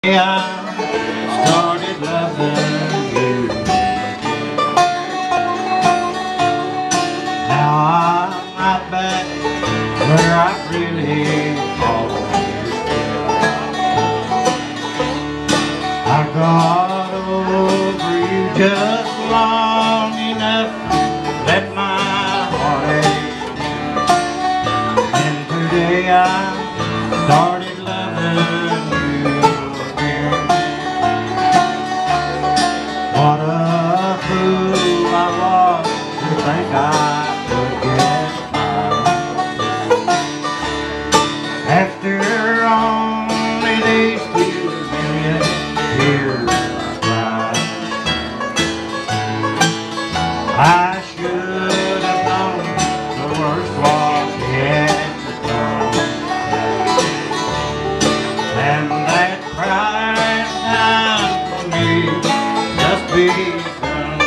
I started loving you. Now I'm right back where I really always been. I got over you just long enough to let my heart ache. And today I started loving you. What a fool I was to think I could get by. After only these 2 million tears I cried, I should have known the worst was yet to come. And that crying time for me begun.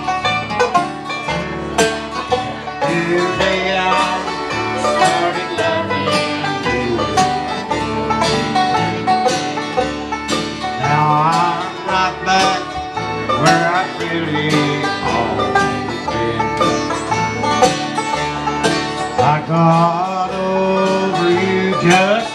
Today I started loving you. Now I'm right back where I really always been. I got over you just